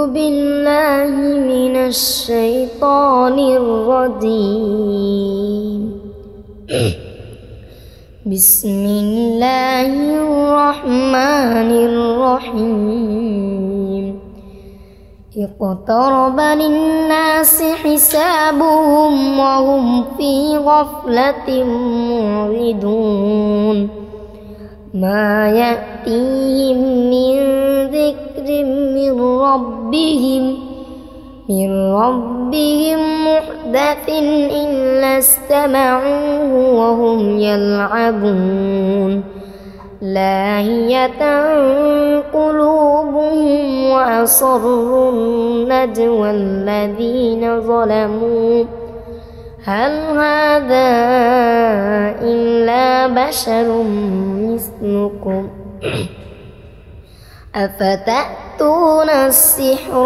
بالله من الشيطان الرجيم. بسم الله الرحمن الرحيم. اقترب للناس حسابهم وهم في غفلة معرضون. ما يأتيهم من ذكر من ربهم محدث إلا استمعوه وهم يلعبون. لاهية قلوبهم وأسروا النجوى الذين ظلموا هل هذا إلا بشر مثلكم أفتأتون السحر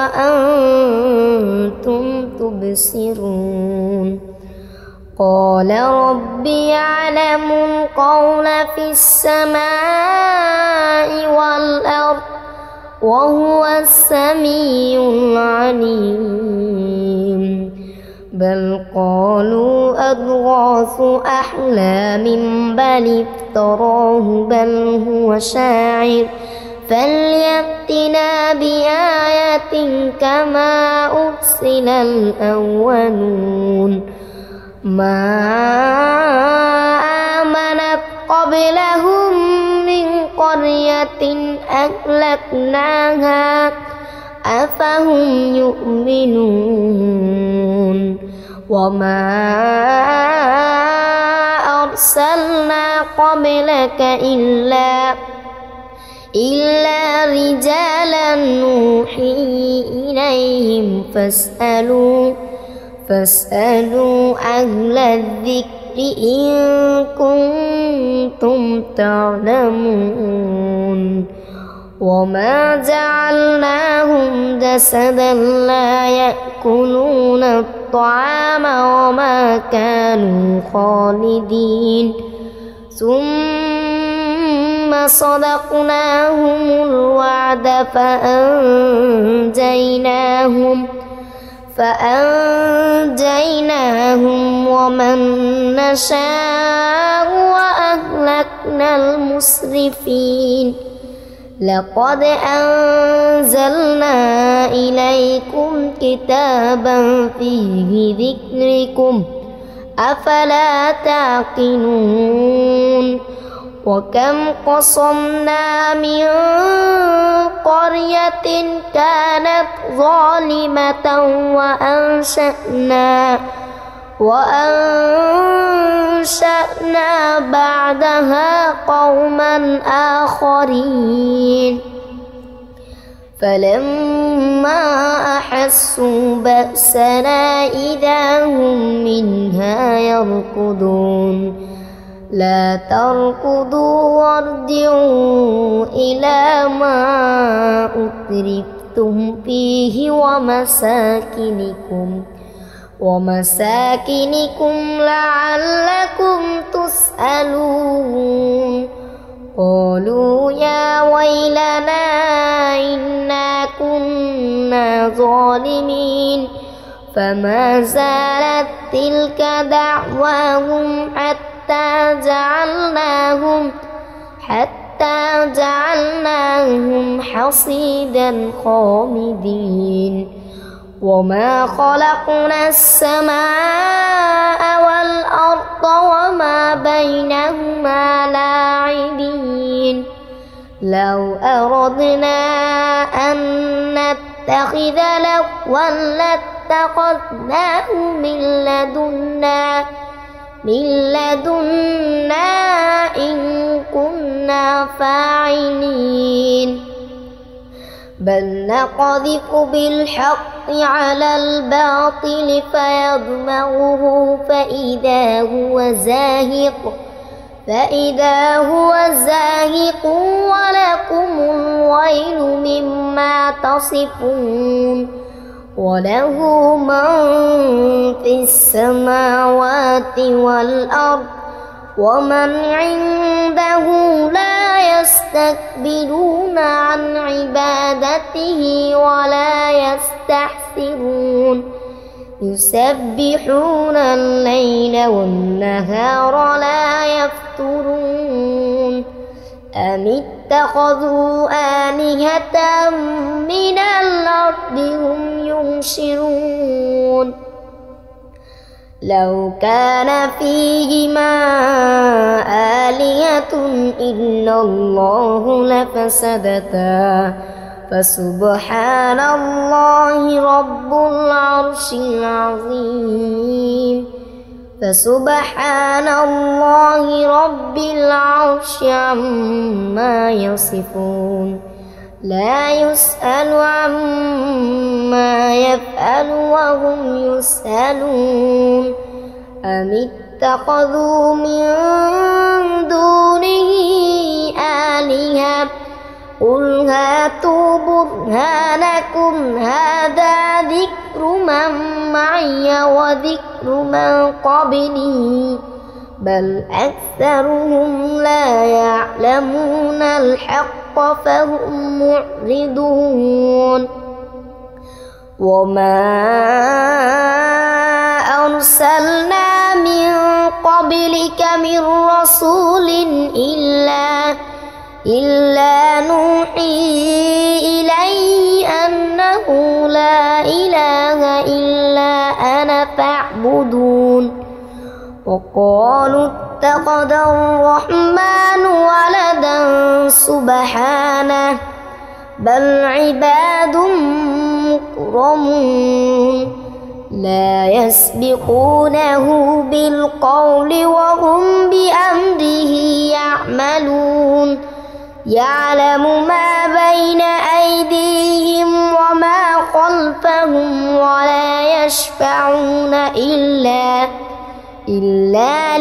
وأنتم تبصرون. قال رب يعلم القول في السماء والأرض وهو السميع العليم. بل قالوا أضغاث أحلام بل افتراه بل هو شاعر فليأتنا بآية كما أرسل الأولون. ما آمنت قبلهم من قرية أهلكناها أفهم يؤمنون. وما أرسلنا قبلك إلا رجالا نوحي إليهم فاسألوا أهل الذكر إن كنتم تعلمون. وما جعلناهم جسدا لا يأكلون الطعام وما كانوا خالدين. ثم صدقناهم الوعد فأنجيناهم ومن نشاء وأهلكنا المسرفين. لقد أنزلنا إليكم كتابا فيه ذكركم أفلا تعقلون. وكم قصمنا من قرية كانت ظالمة وأنشأنا بعدها قوما آخرين. فلما أحسوا بأسنا إذا هم منها يركضون. لا تركضوا وارجعوا إلى ما أترفتم فيه ومساكنكم لعلكم تسألون. قالوا يا ويلنا إنا كنا ظالمين. فما زالت تلك دعواهم حتى جعلناهم حصيدا خامدين. وما خلقنا السماء والأرض وما بينهما لاعبين. لو أردنا أن نتخذ لهوا لاتخذناه من لدنا إن كنا فاعلين. بل نقذف بالحق على الباطل فيدمغه فإذا هو زاهق ولكم الويل مما تصفون. وله من في السماوات والأرض ومن عنده لا يستكبرون عن عبادته ولا يستحسرون يسبحون الليل والنهار لا يفترون أم اتخذوا آلهة من الأرض هم ينشرون لو كان فيهما آلهة إلا الله لفسدتا فسبحان الله رب العرش العظيم فسبحان الله رب العرش عما يصفون لا يسأل عما يفعل وهم يسألون أم اتخذوا من دونه آلهة قل هاتوا برهانكم هذا ذكر من معي وذكر من قبلي بل أكثرهم لا يعلمون الحق فهم معرضون وما أرسلنا من قبلك من رسول إلا نوحي إليه أنه لا إله إلا أنا فاعبدون وقالوا اتخذ الرحمن ولدا سبحانه بل عباد مكرمون لا يسبقونه بالقول وهم بأمره يعملون يعلم ما بين أيديهم وما خلفهم ولا يشفعون إلا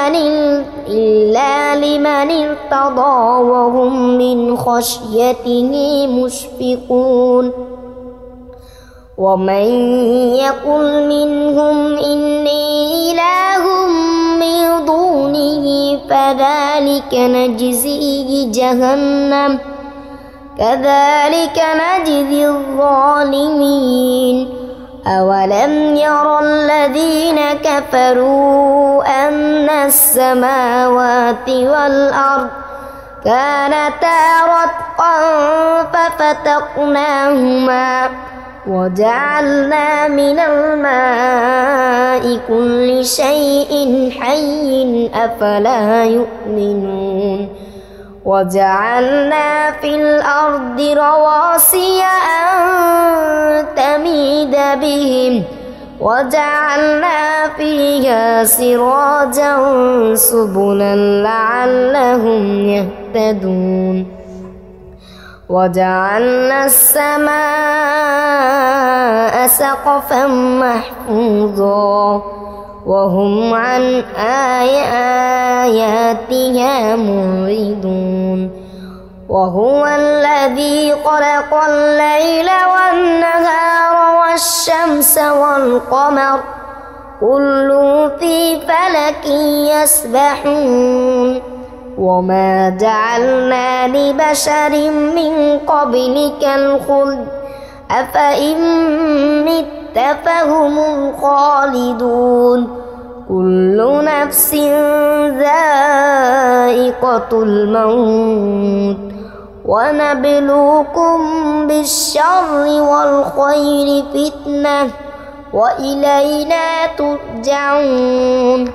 لمن ارتضى وهم من خشيته مشفقون ومن يقل منهم إني إله من دونه فذلك نجزيه جهنم كذلك نجزي الظالمين أولم ير الذين كفروا أن السماوات والأرض كانتا رتقا ففتقناهما وجعلنا من الماء كل شيء حي أفلا يؤمنون وجعلنا في الأرض رواسي أن تميد بهم وجعلنا فيها سراجا سبلا لعلهم يهتدون وجعلنا السماء سقفا محفوظا وهم عن آياتها معرضون وهو الذي خلق الليل والنهار والشمس والقمر كل في فلك يسبحون وما جعلنا لبشر من قبلك الخلد أفإن مت فهم الخالدون كل نفس ذائقة الموت ونبلوكم بالشر والخير فتنة وإلينا ترجعون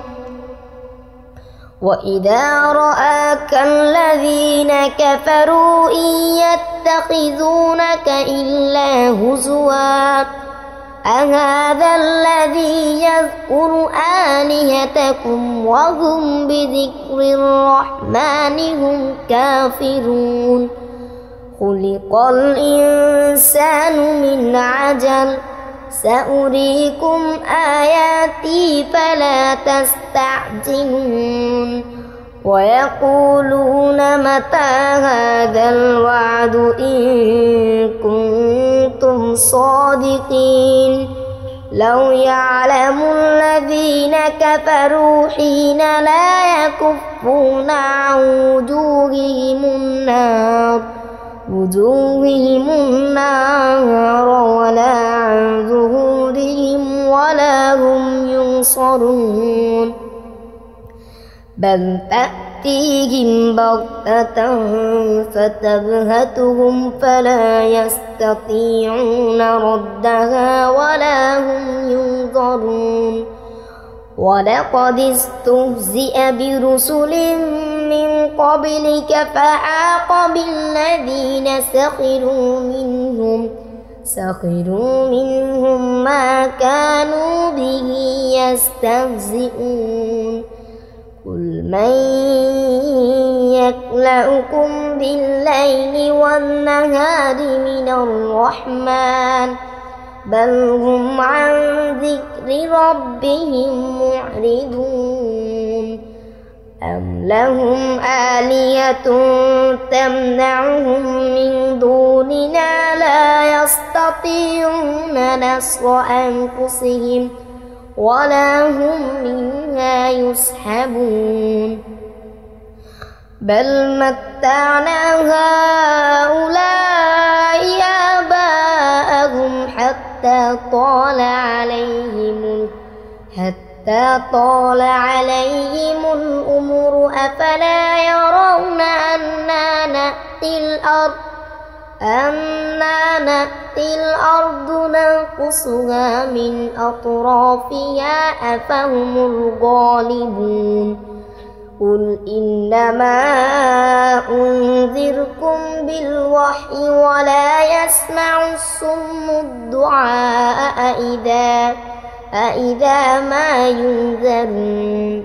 وإذا رآك الذين كفروا إن يتخذونك إلا هزوا أهذا الذي يذكر آلهتكم وهم بذكر الرحمن هم كافرون خلق الإنسان من عجل سأريكم آياتي فلا تستعجلون ويقولون متى هذا الوعد إن كنتم صادقين لو يعلم الذين كفروا حين لا يكفون عن وجوههم النار ولا عن ظهورهم ولا هم ينصرون بل تأتيهم بغتة فتبهتهم فلا يستطيعون ردها ولا هم ينظرون ولقد استهزئ برسل من قبلك فحاق بالذين سخروا منهم ما كانوا به يستهزئون قل من يكلؤكم بالليل والنهار من الرحمن بل هم عن ذكر ربهم معرضون أم لهم آلهة تمنعهم من دوننا لا يستطيعون نصر أنفسهم ولا هم منها يسحبون بل متعنا هؤلاء آباءهم حتى طال عليهم الأمر أفلا يرون أنا نأتي الأرض ننقصها من أطرافها أفهم الغالبون قل إنما أنذركم بالوحي ولا يسمع الصم الدعاء إذا ما ينذرون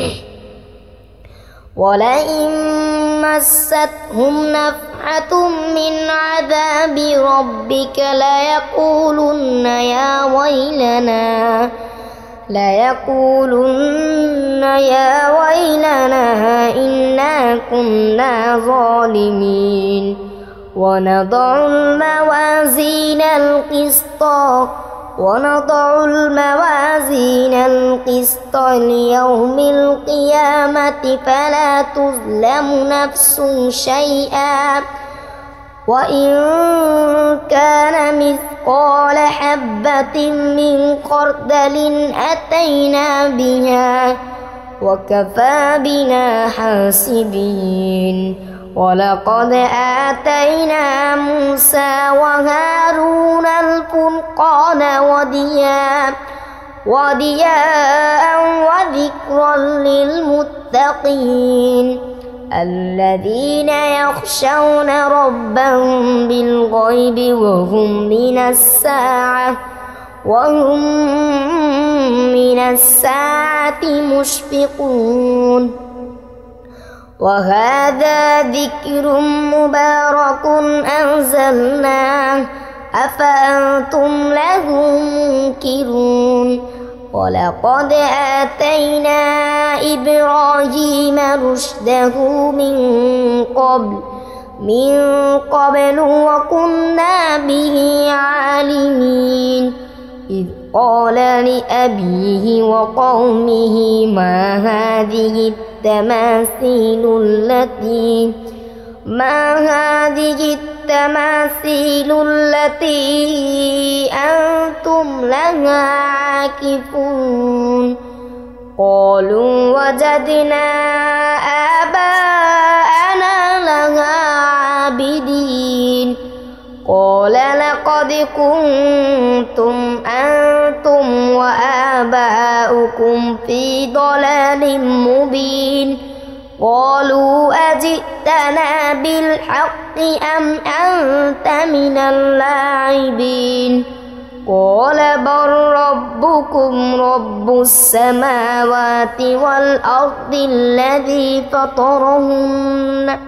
ولئن مستهم نفحة من عذاب ربك ليقولن يا ويلنا إنا كنا ظالمين ونضع الموازين القسط ليوم القيامة فلا تظلم نفس شيئا وإن كان مثقال حبة من خردل أتينا بها وكفى بنا حاسبين ولقد آتينا موسى وهارون الفرقان وضياء وذكرا للمتقين الذين يخشون ربهم بالغيب وهم من الساعة مشفقون وهذا ذكر مبارك أنزلناه أفأنتم له منكرون ولقد آتينا إبراهيم رشده من قبل وكنا به عالمين إذ قال لأبيه وقومه ما هذه التماثيل التي أنتم لها عاكفون قالوا وجدنا آباءنا لها عابدين قال لقد كنتم أنتم وآباؤكم في ضلال مبين قالوا أجئتنا بالحق أم أنت من اللاعبين قال بل ربكم رب السماوات والأرض الذي فطرهن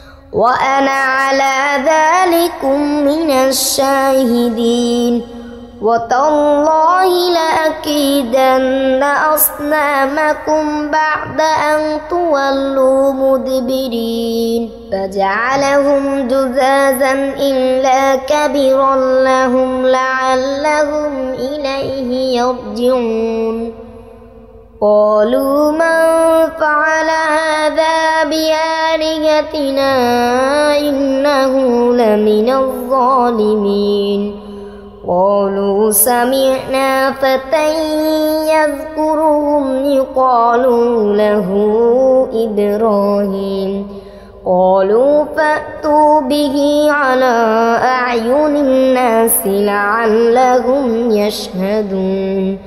وأنا على ذلكم من الشاهدين وتالله لأكيدن أصنامكم بعد أن تولوا مدبرين فجعلهم جذاذا إلا كبرا لهم لعلهم إليه يرجعون قالوا من فعل هذا بآلهتنا إنه لمن الظالمين قالوا سمعنا فتى يذكرهم يقال له إبراهيم قالوا فأتوا به على أعين الناس لعلهم يشهدون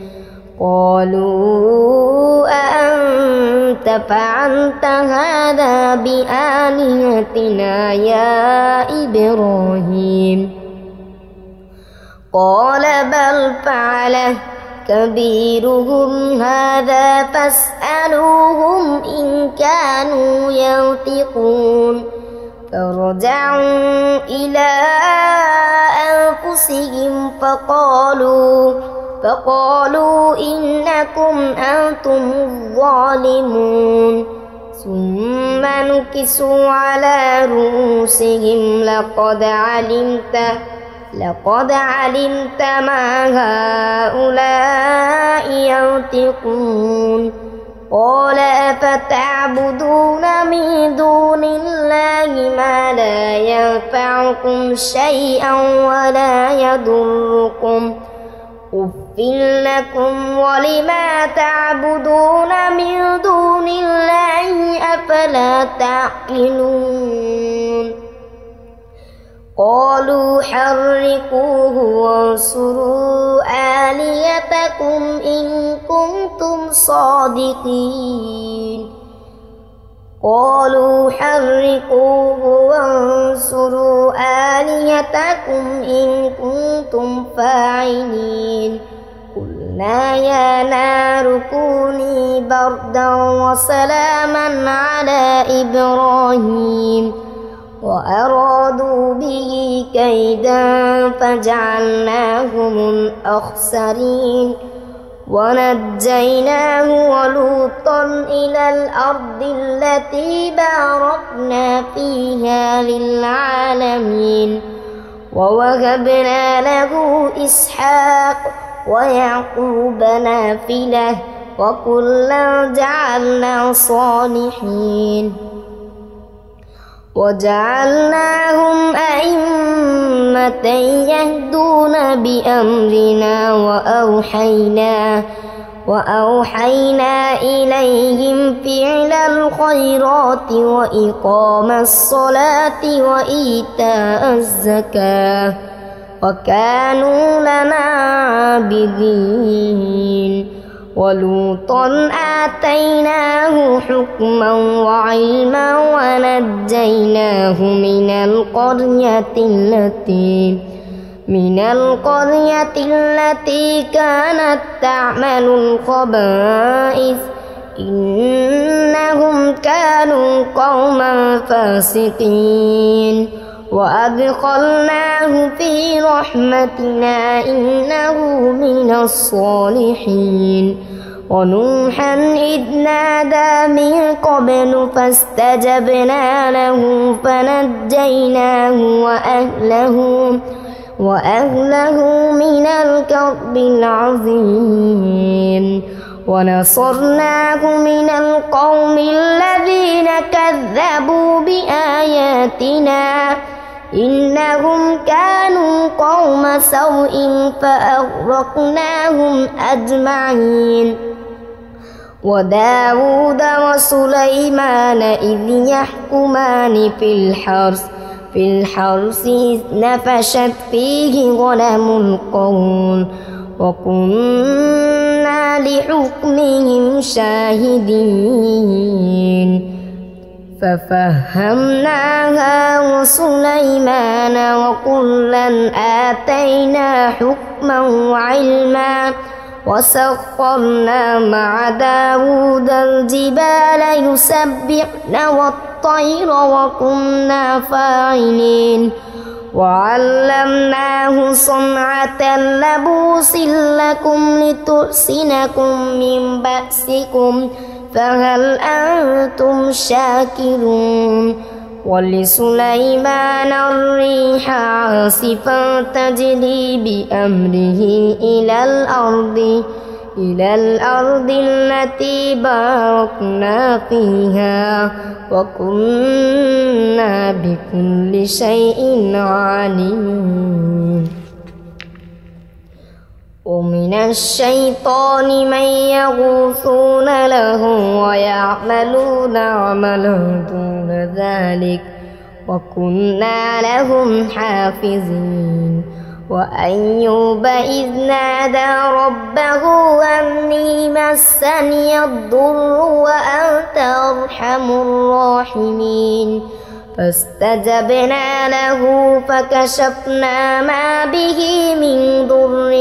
قالوا أأنت فعلت هذا بآلهتنا يا إبراهيم قال بل فعله كبيرهم هذا فاسألوهم إن كانوا ينطقون فرجعوا إلى أنفسهم فقالوا إنكم أنتم الظالمون ثم نكسوا على رؤوسهم لقد علمت ما هؤلاء ينطقون قال أفتعبدون من دون الله ما لا ينفعكم شيئا ولا يضركم أف لكم ولما تعبدون من دون الله أفلا تعقلون قالوا حرقوه وانصروا آلهتكم إن كنتم صادقين قالوا حرقوه وانصروا آلهتكم إن كنتم فاعلين قلنا يا نار كوني بردا وسلاما على إبراهيم وأرادوا به كيدا فجعلناهم الأخسرين ونجيناه ولوطا إلى الأرض التي باركنا فيها للعالمين ووهبنا له إسحاق ويعقوب نافلة وكلا جعلنا صالحين وجعلناهم أئمة يهدون بأمرنا وأوحينا إليهم فعل الخيرات وإقام الصلاة وإيتاء الزكاة وكانوا لنا عابدين ولوطا آتيناه حكما وعلما ونجيناه من القرية التي كانت تعمل الخبائث إنهم كانوا قوما فاسقين وأدخلناه في رحمتنا إنه من الصالحين ونوحا إذ نادى من قبل فاستجبنا له فنجيناه وأهله من الكرب العظيم ونصرناه من القوم الذين كذبوا بآياتنا إنهم كانوا قوم سوء فأغرقناهم أجمعين وداود وسليمان إذ يحكمان في الحرث إذ نفشت فيه غنم القوم وكنا لحكمهم شاهدين ففهمناها وسليمان وكلا آتينا حكما وعلما وسخرنا مع داود الجبال يسبحن والطير وكنا فاعلين وعلمناه صنعة لبوس لكم لتحصنكم من بأسكم فهل أنتم شاكرون ولسليمان الريح عاصفا تجري بأمره إلى الأرض التي باركنا فيها وكنا بكل شيء عالمين ومن الشيطان من يغوصون له ويعملون عملا دون ذلك وكنا لهم حافظين وأيوب إذ نادى ربه أني مسني الضر وأنت أرحم الراحمين فاستجبنا له فكشفنا ما به من ضر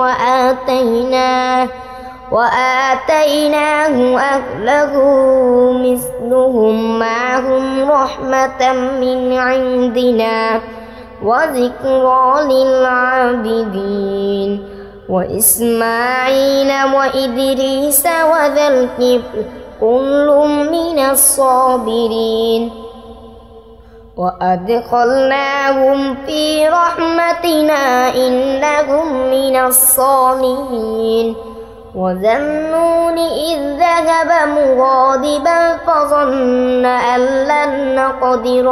وآتيناه أهله مثلهم معهم رحمة من عندنا وذكرى للعابدين وإسماعيل وإدريس وذا الكفل كل من الصابرين وأدخلناهم في رحمتنا إنهم من الصالحين وذا النون إذ ذهب مغاضبا فظن أن لن نقدر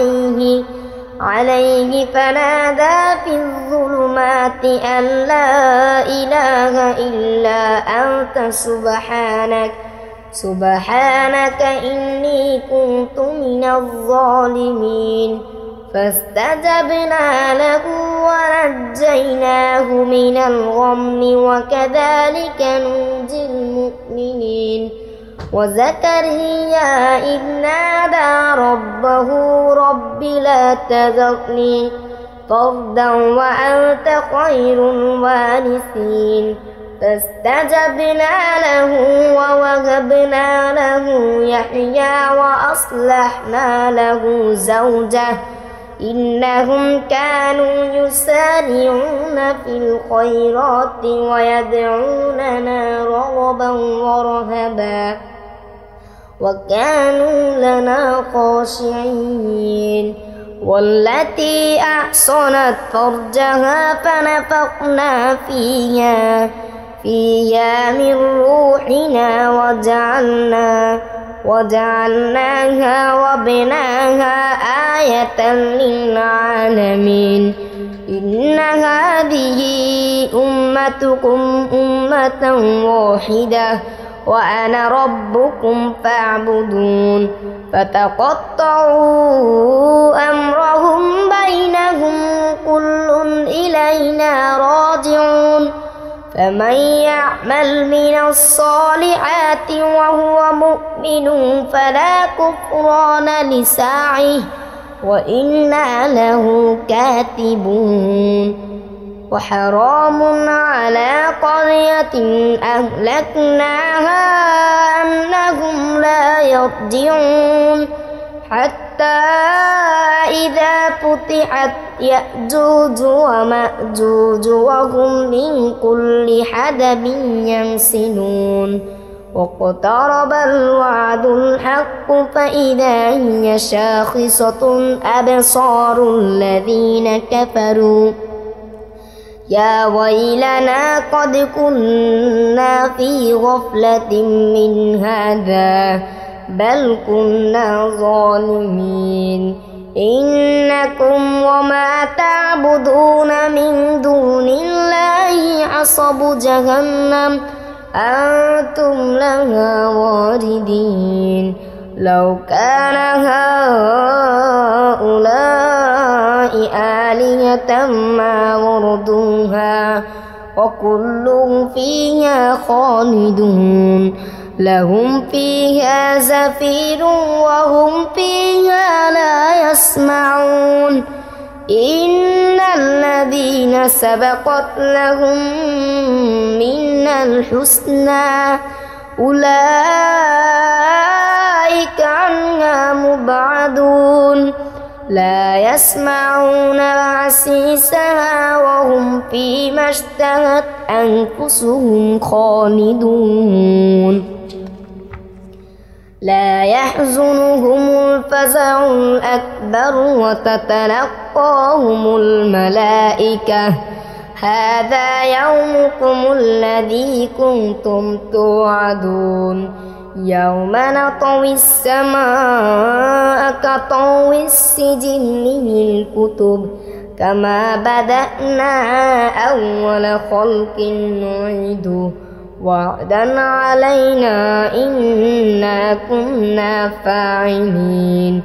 عليه فنادى في الظلمات أن لا إله إلا أنت سبحانك إني كنت من الظالمين فاستجبنا له ونجيناه من الغم وكذلك ننجي المؤمنين وزكريا إذ نادى ربه رب لا تذرني فردا وأنت خير الوارثين فاستجبنا له ووهبنا له يحيى وأصلحنا له زوجه إنهم كانوا يسارعون في الخيرات ويدعوننا رغبا ورهبا وكانوا لنا خاشعين والتي أحصنت فرجها فنفخنا فيها من روحنا وجعلناها وابناها آية للعالمين إن هذه أمتكم أمة واحدة وأنا ربكم فاعبدون فتقطعوا أمرهم بينهم كل إلينا راجعون فمن يعمل من الصالحات وهو مؤمن فلا كفران لسعيه وإنا له كاتبون وحرام على قرية أهلكناها أنهم لا يرجعون حتى إذا فتحت يأجوج ومأجوج وهم من كل حدب ينسلون واقترب الوعد الحق فإذا هي شاخصة أبصار الذين كفروا يا ويلنا قد كنا في غفلة من هذا بل كنا ظالمين إنكم وما تعبدون من دون الله حصب جهنم أنتم لها واردين لو كان هؤلاء آلهة ما وردوها وكل فيها خالدون لهم فيها زفير وهم فيها لا يسمعون إن الذين سبقت لهم منا الحسنى أولئك عنها مبعدون لا يسمعون حسيسها وهم فيما اشتهت أنفسهم خالدون لا يحزنهم الفزع الأكبر وتتلقاهم الملائكة هذا يومكم الذي كنتم توعدون يوم نطوي السماء كطوي السجل للكتب كما بدأنا أول خلق نعيده وعدا علينا إنا كنا فاعلين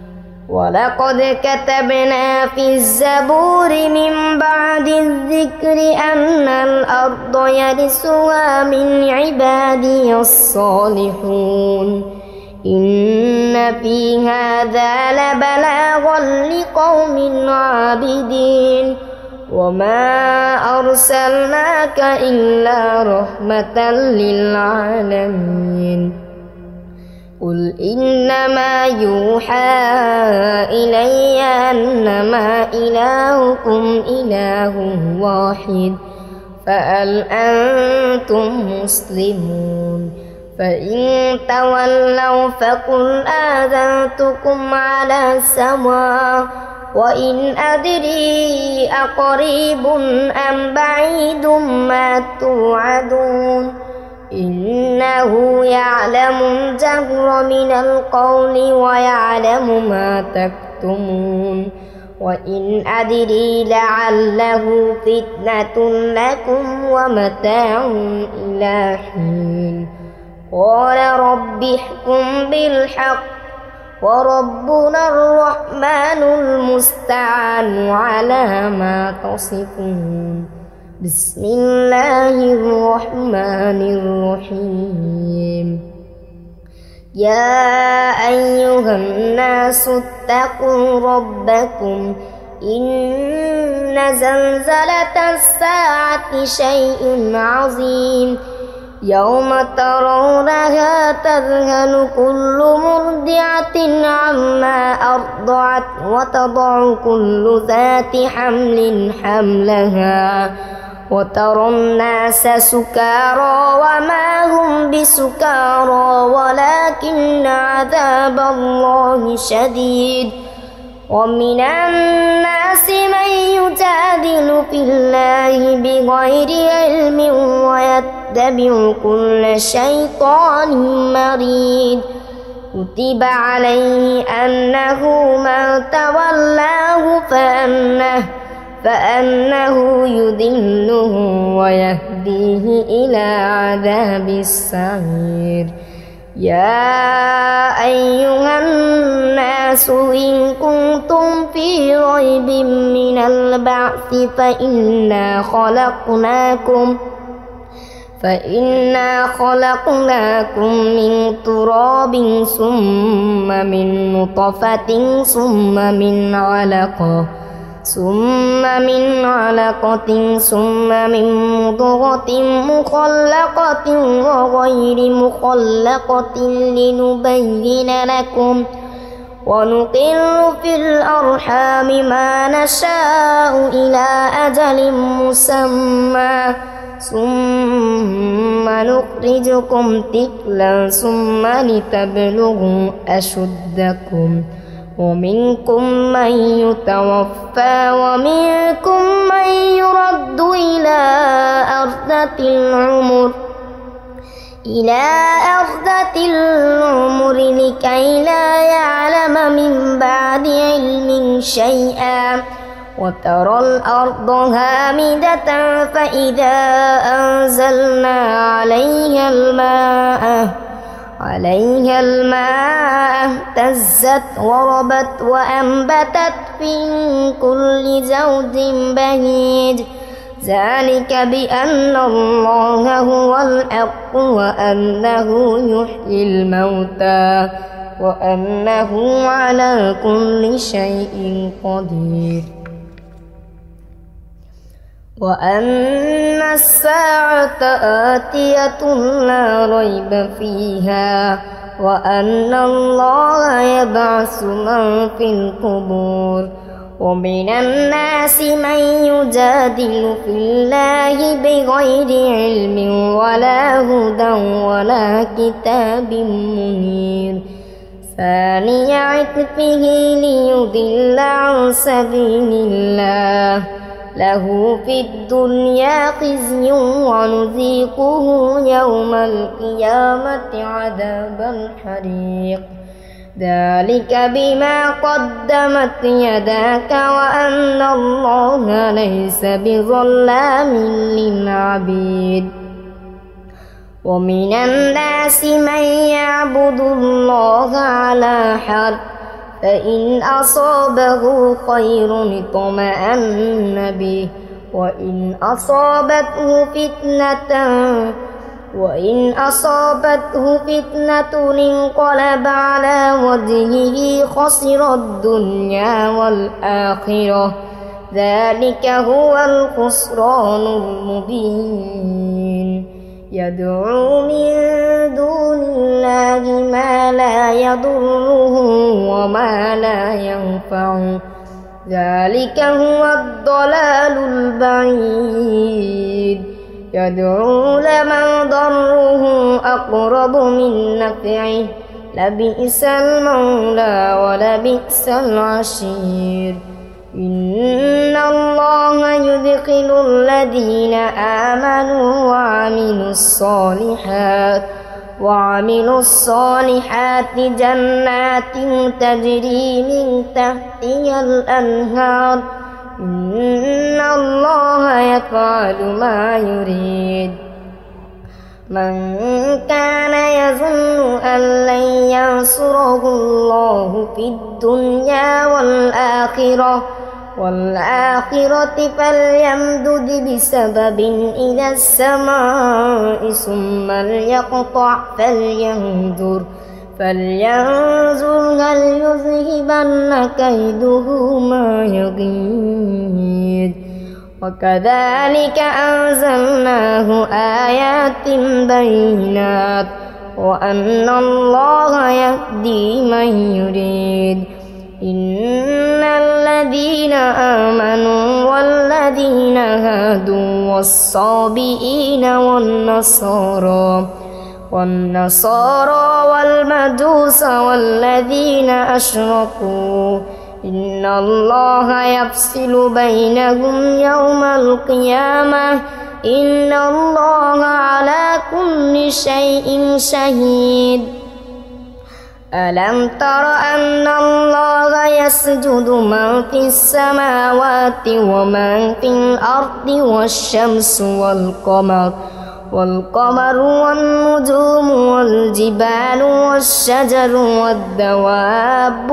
ولقد كتبنا في الزبور من بعد الذكر أن الأرض يرثها من عبادي الصالحون إن في هذا لبلاغا لقوم عابدين وما أرسلناك إلا رحمة للعالمين قل إنما يوحى إلي أنما إلهكم إله واحد فهل أنتم مسلمون فإن تولوا فقل آذنتكم على سواء وإن أدري أقريب أم بعيد ما توعدون إنه يعلم الجهر من القول ويعلم ما تكتمون وإن أدري لعله فتنة لكم ومتاع إلى حين قال رب احكم بالحق وربنا الرحمن المستعان على ما تصفون بسم الله الرحمن الرحيم يا أيها الناس اتقوا ربكم إن زلزلة الساعة شيء عظيم يوم ترونها تذهل كل مرضعة عما أرضعت وتضع كل ذات حمل حملها وترى الناس سكارى وما هم بسكارى ولكن عذاب الله شديد ومن الناس من يجادل في الله بغير علم ويتبع كل شيطان مريد كتب عليه أنه من تولاه فأنه يضله ويهديه إلى عذاب السعير يا أيها الناس إن كنتم في ريب من البعث فإنا خلقناكم من تراب ثم من نطفة ثم من علقة ثم من مضغة مخلقة وغير مخلقة لنبين لكم ونقر في الأرحام ما نشاء إلى أجل مسمى ثم نخرجكم طفلا ثم لتبلغوا أشدكم ومنكم من يتوفى ومنكم من يرد إلى أرذة العمر لكي لا يعلم من بعد علم شيئا وترى الأرض هامدة فإذا أنزلنا عليها الماء اهتزت وربت وأنبتت من كل زوج بهيج ذلك بأن الله هو الحق وأنه يحيي الموتى وأنه على كل شيء قدير وأن الساعة آتية لا ريب فيها وأن الله يبعث من في القبور ومن الناس من يجادل في الله بغير علم ولا هدى ولا كتاب منير ثاني عطفه ليضل عن سبيل الله له في الدنيا خزي ونذيقه يوم القيامة عذاب الحريق ذلك بما قدمت يداك وأن الله ليس بظلام للعبيد ومن الناس من يعبد الله على حرف فإن أصابه خير اطمأن به وإن أصابته فتنة انقلب على وجهه خسر الدنيا والآخرة ذلك هو الخسران المبين يدعو من دون الله ما لا يضره وما لا ينفعه ذلك هو الضلال البعيد يدعو لمن ضره أقرب من نفعه لبئس المولى ولبئس العشير إن الله يدخل الذين آمنوا وعملوا الصالحات جنات تجري من تحتها الأنهار إن الله يفعل ما يريد من كان يظن أن لن ينصره الله في الدنيا والآخرة فليمدد بسبب إلى السماء ثم ليقطع فلينظر هل يذهبن كيده ما يغيظ وكذلك أنزلناه آيات بينات وأن الله يهدي من يريد إن الذين آمنوا والذين هادوا والصابئين والنصارى والمجوس والذين أشركوا إن الله يفصل بينهم يوم القيامة إن الله على كل شيء شهيد ألم تر أن الله يسجد من في السماوات ومن في الأرض والشمس والقمر والنجوم والجبال والشجر والدواب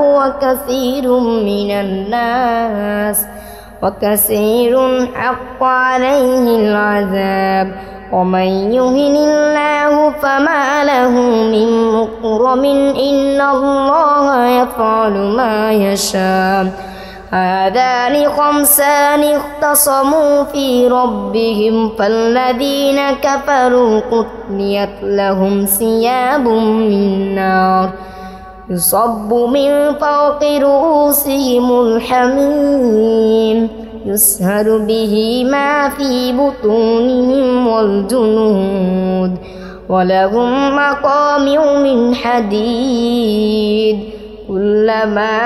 وكثير حق عليه العذاب ومن يهن الله فما له من مكرم إن الله يفعل ما يشاء هذان خمسان اختصموا في ربهم فالذين كفروا قطعت لهم ثياب من نار يصب من فوق رؤوسهم الحميم يسهر به ما في بطونهم والجنود ولهم مقامع من حديد كلما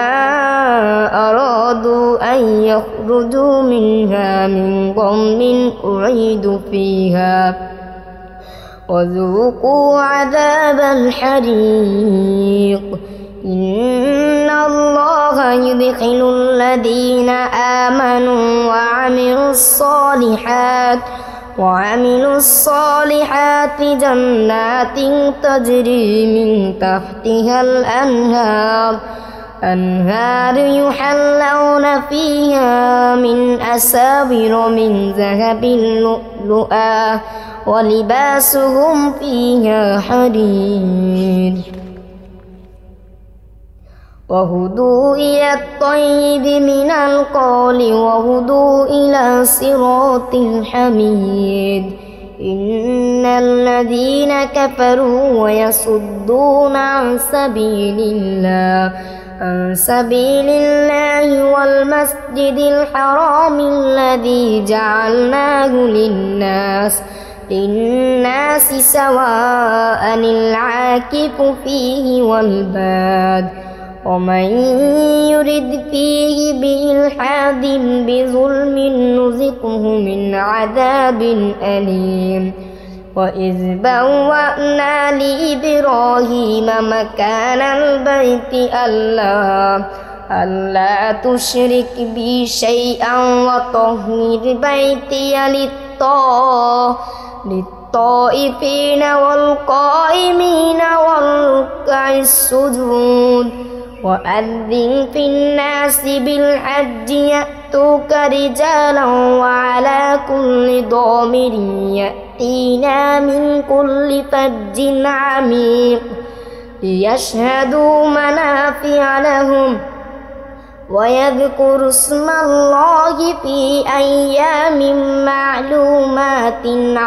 أرادوا أن يخرجوا منها من غم أعيدوا فيها وذوقوا عذاب الحريق إن الله يدخل الذين آمنوا وعملوا الصالحات جنات تجري من تحتها الأنهار يحلون فيها من أساور من ذهب لؤلؤا ولباسهم فيها حرير وهدوا إلى الطيب من القول وهدوا إلى صراط الحميد إن الذين كفروا ويصدون عن سبيل الله عن سبيل الله والمسجد الحرام الذي جعلناه للناس سواء العاكف فيه والباد ومن يرد فيه بإلحاد بظلم نذقه من عذاب أليم وإذ بوأنا لإبراهيم مكان البيت ألا تشرك بي شيئا وطهر بيتي للطائفين والقائمين والركع السجود وأذن في الناس بالحج يأتوك رجالا وعلى كل ضامر يأتينا من كل فج عميق ليشهدوا منافع لهم ويذكروا اسم الله في أيام معلومات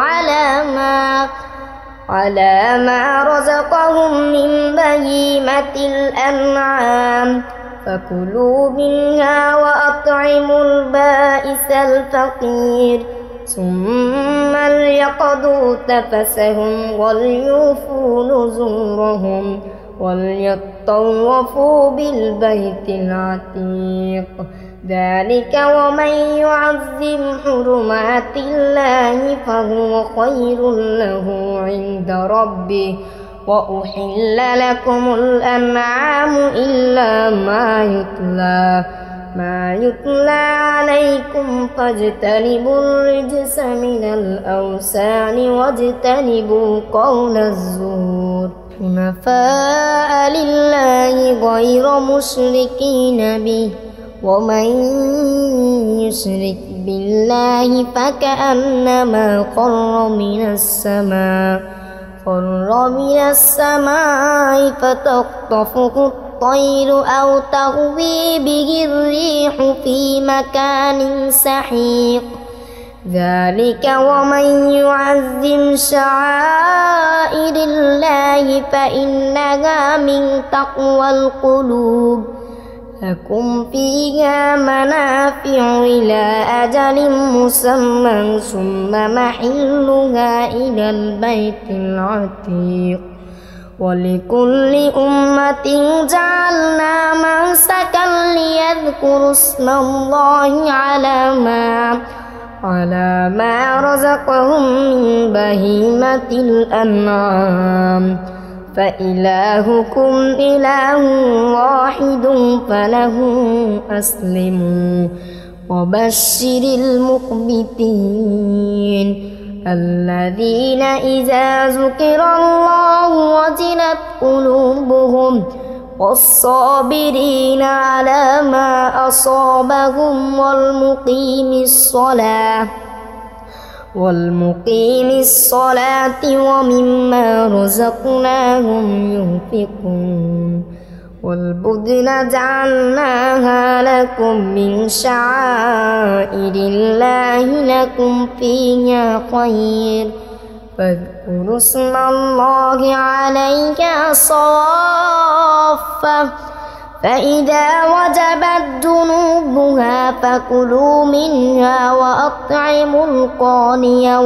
على ما رزقهم من بهيمة الأنعام فكلوا منها وأطعموا البائس الفقير ثم ليقضوا تفثهم وليوفوا نذورهم وليطوفوا بالبيت العتيق ذلك ومن يعظم حرمات الله فهو خير له عند ربه وأحل لكم الأنعام إلا ما يتلى عليكم فاجتنبوا الرجس من الأوثان واجتنبوا قول الزور حنفاء لله غير مشركين به ومن يشرك بالله فكأنما خر من السماء فتخطفه الطير أو تهوي به الريح في مكان سحيق ذلك ومن يعظم شعائر الله فإنها من تقوى القلوب لكم فيها منافع إلى أجل مسمى ثم محلها إلى البيت العتيق ولكل أمة جعلنا منسكا ليذكروا اسم الله على ما رزقهم من بهيمة الأنعام فإلهكم إله واحد فله أسلموا وبشر المخبتين الذين إذا ذكر الله وجلت قلوبهم والصابرين على ما أصابهم والمقيم الصلاة ومما رزقناهم ينفقون والبدن جعلناها لكم من شعائر الله لكم فيها خير فاذكروا اسم الله عليها صافة فإذا وجبت جنوبها فكلوا منها وأطعموا القاني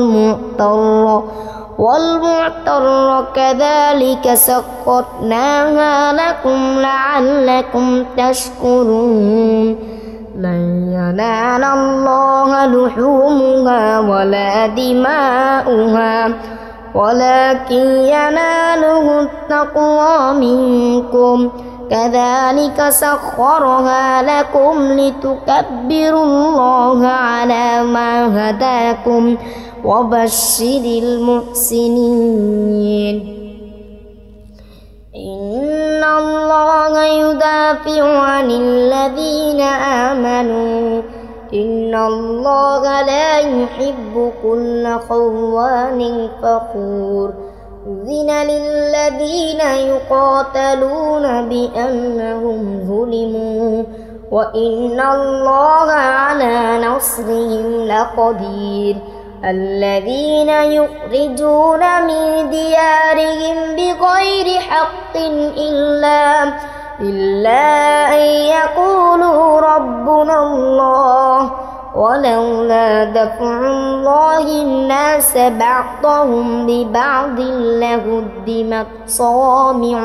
والمعتر كذلك سخرناها لكم لعلكم تشكرون لن ينال الله لحومها ولا دماؤها ولكن يناله التقوى منكم كذلك سخرها لكم لتكبروا الله على ما هداكم وبشر المحسنين إن الله يدافع عن الذين آمنوا إن الله لا يحب كل خوان فخور أذن للذين يقاتلون بأنهم ظلموا وإن الله على نصرهم لقدير الذين يخرجون من ديارهم بغير حق إلا أن يقولوا ربنا الله ولولا دفع الله الناس بعضهم ببعض لهدمت صوامع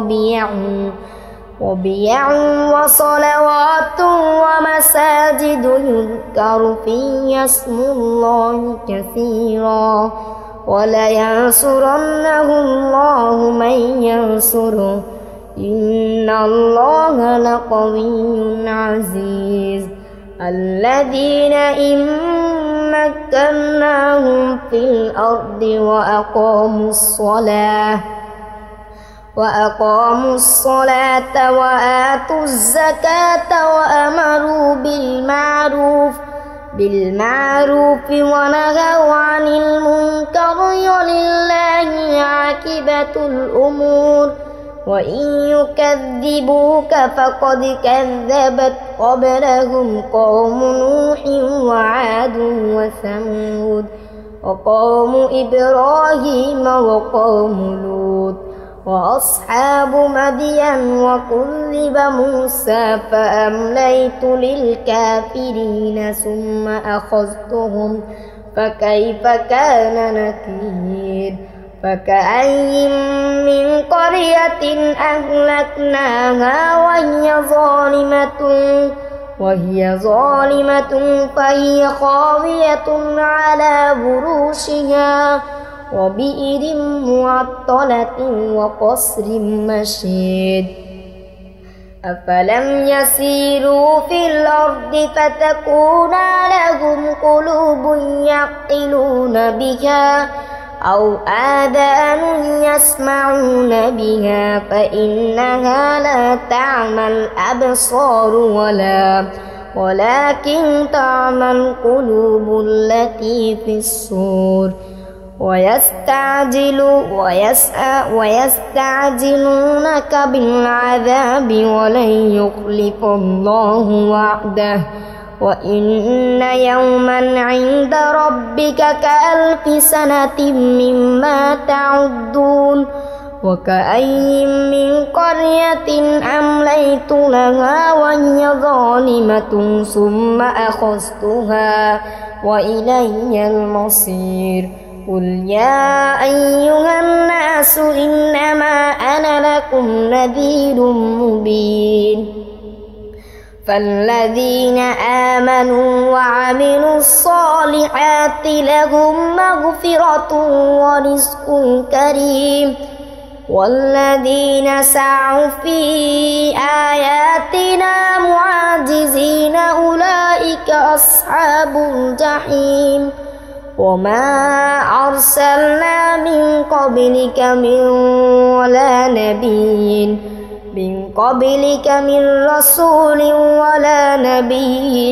وبيع وصلوات ومساجد يذكر فيها اسم الله كثيرا ولينصرنه الله من ينصره إن الله لقوي عزيز الذين إن مكناهم في الأرض وأقاموا الصلاة وآتوا الزكاة وأمروا بالمعروف ونهوا عن المنكر ولله عاقبة الأمور وإن يكذبوك فقد كذبت قبلهم قوم نوح وعاد وثمود وقوم إبراهيم وقوم لوط وأصحاب مدين وكذب موسى فأمليت للكافرين ثم أخذتهم فكيف كان نكير فكأي من قرية أهلكناها وهي ظالمة فهي خاوية على عروشها وبئر معطلة وقصر مشيد أفلم يسيروا في الأرض فتكون لهم قلوب يعقلون بها أو آذان يسمعون بها فإنها لا تعمى الأبصار ولكن تعمى القلوب التي في الصدور ويستعجلونك بالعذاب ولن يخلف الله وعده وإن يوما عند ربك كألف سنة مما تعدون وكأي من قرية أمليت لها وهي ظالمة ثم أخذتها وإلي المصير قل يا أيها الناس إنما أنا لكم نذير مبين فالذين آمنوا وعملوا الصالحات لهم مغفرة ورزق كريم والذين سعوا في آياتنا معاجزين أولئك أصحاب الجحيم وما أرسلنا من قبلك من رسول ولا نبي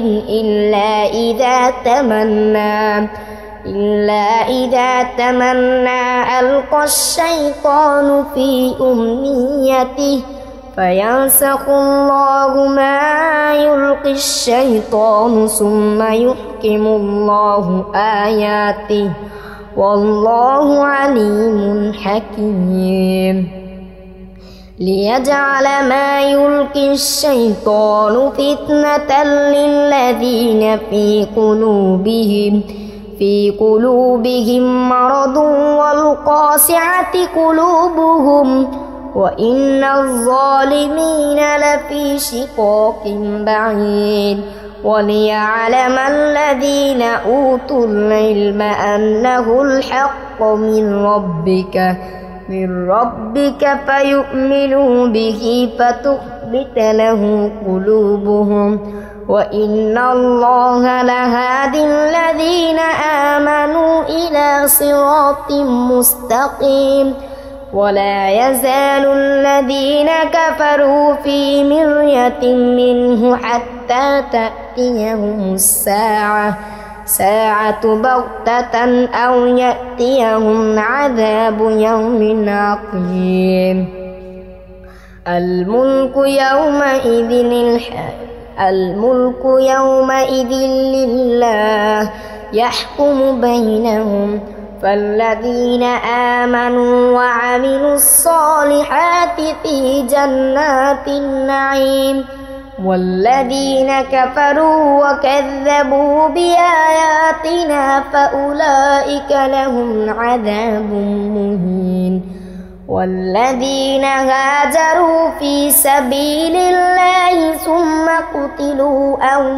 إلا إذا تمنى ألقى الشيطان في أمنيته فينسخ الله ما يلقي الشيطان ثم يحكم الله آياته والله عليم حكيم ليجعل ما يلقي الشيطان فتنة للذين في قلوبهم مرض والقاسعة قلوبهم وإن الظالمين لفي شقاق بعيد وليعلم الذين أوتوا العلم أنه الحق من ربك فيؤمنوا به فتخبت له قلوبهم وإن الله لهادي الذين آمنوا إلى صراط مستقيم ولا يزال الذين كفروا في مرية منه حتى تأتيهم ساعة بغتة أو يأتيهم عذاب يوم عقيم الملك يومئذ لله يحكم بينهم فالذين آمنوا وعملوا الصالحات في جنات النعيم والذين كفروا وكذبوا بآياتنا فأولئك لهم عذاب مهين والذين هاجروا في سبيل الله ثم قتلوا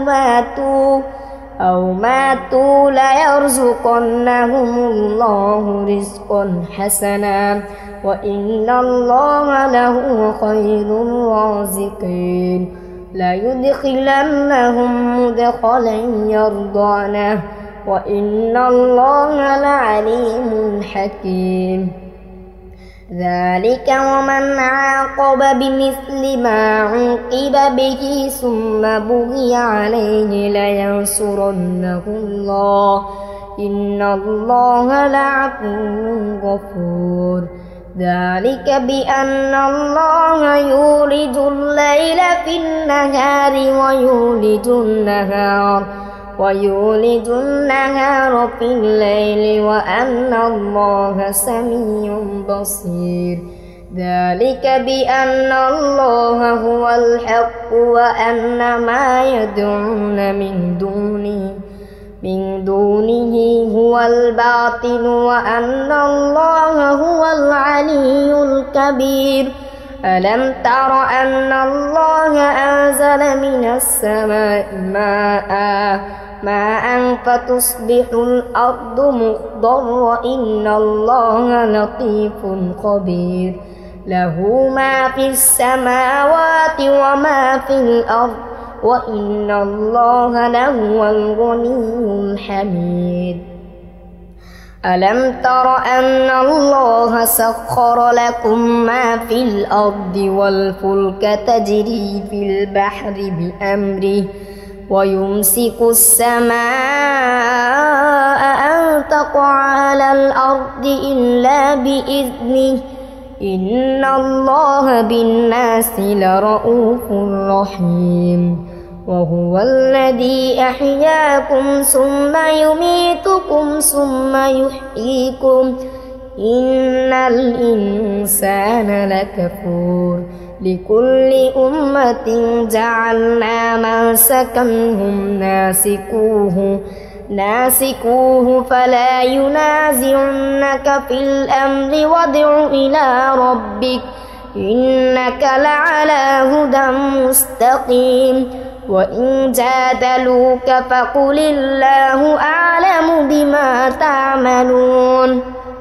أو ماتوا ليرزقنهم الله رزقا حسنا وإن الله لهو خير الرازقين ليدخلنهم مدخلا يرضونه وإن الله لعليم حكيم ذلك ومن عاقب بمثل ما عوقب به ثم بغي عليه لينصرنه الله إن الله لعفو غفور ذلك بأن الله يولج الليل في النهار ويولج النهار في الليل وأن الله سميع بصير ذلك بأن الله هو الحق وأن ما يدعون من دونه هو الباطل وأن الله هو العلي الكبير ألم تر أن الله أنزل من السماء ماء فتصبح الأرض مخضرا إن الله لطيف خبير له ما في السماوات وما في الأرض وإن الله لهو الغني الحميد ألم تر أن الله سخر لكم ما في الأرض والفلك تجري في البحر بأمره ويمسك السماء أن تقع على الأرض إلا بإذنه إن الله بالناس لرؤوف رحيم وهو الذي أحياكم ثم يميتكم ثم يحييكم إن الإنسان لكفور لكل أمة جعلنا منسكا هم ناسكوه فلا ينازعنك في الأمر وادع إلى ربك إنك لعلى هدى مستقيم وإن جادلوك فقل الله أعلم بما تعملون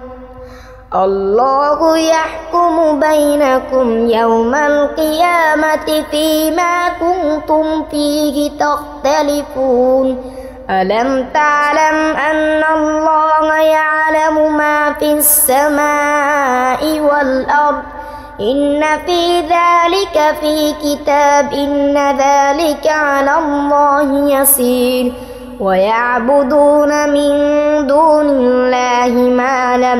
الله يحكم بينكم يوم القيامة فيما كنتم فيه تختلفون ألم تعلم أن الله يعلم ما في السماء والأرض إن في ذلك في كتاب إن ذلك على الله يسير ويعبدون من دون الله ما لم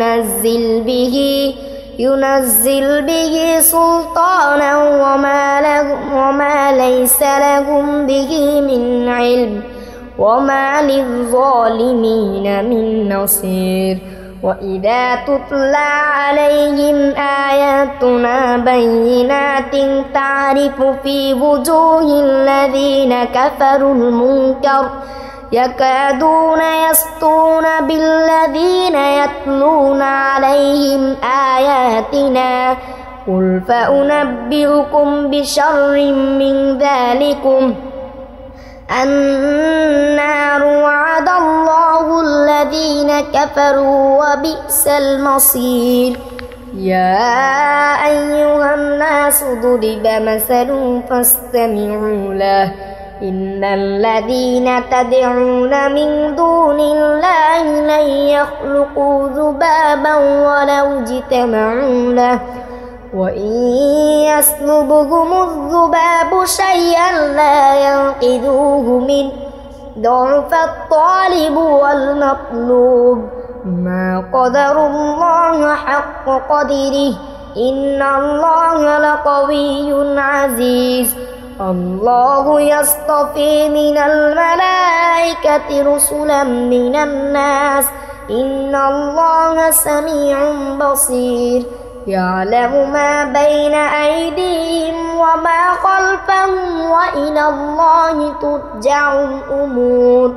ينزل به سلطانا وما ليس لهم به من علم وما للظالمين من نصير وإذا تتلى عليهم آياتنا بينات تعرف في وجوه الذين كفروا المنكر يكادون يسطون بالذين يتلون عليهم آياتنا قل فأنبئكم بشر من ذلكم النار وعد الله الذين كفروا وبئس المصير يا أيها الناس ضرب مثل فاستمعوا له إن الذين تدعون من دون الله لن يخلقوا ذبابا ولو اجتمعوا له وإن يسلبهم الذباب شيئا لا ينقذوه منه ضعف الطالب والمطلوب ما قدر الله حق قدره إن الله لقوي عزيز الله يصطفي من الملائكة رسلا من الناس إن الله سميع بصير يعلم ما بين أيديهم وما خلفهم وإلى الله ترجع الأمور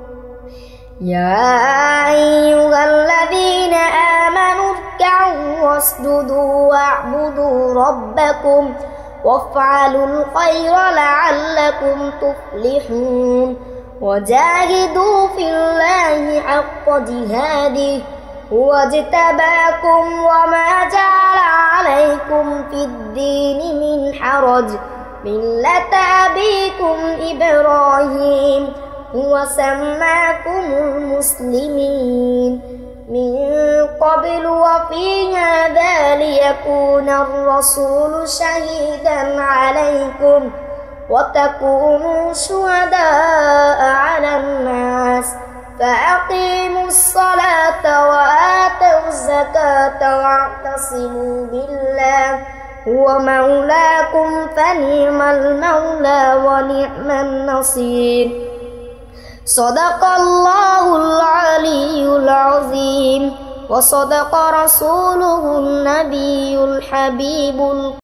يا أيها الذين آمنوا اركعوا واسجدوا واعبدوا ربكم وافعلوا الخير لعلكم تفلحون وجاهدوا في الله حق جهاده هو اجتباكم وما جعل عليكم في الدين من حرج ملة أبيكم إبراهيم هو سماكم المسلمين من قبل وفي هذا ليكون الرسول شهيدا عليكم وتكونوا شهداء على الناس فأقيموا الصلاة وآتوا الزكاة واعتصموا بالله هو مولاكم فنعم المولى ونعم النصير صدق الله العلي العظيم وصدق رسوله النبي الحبيب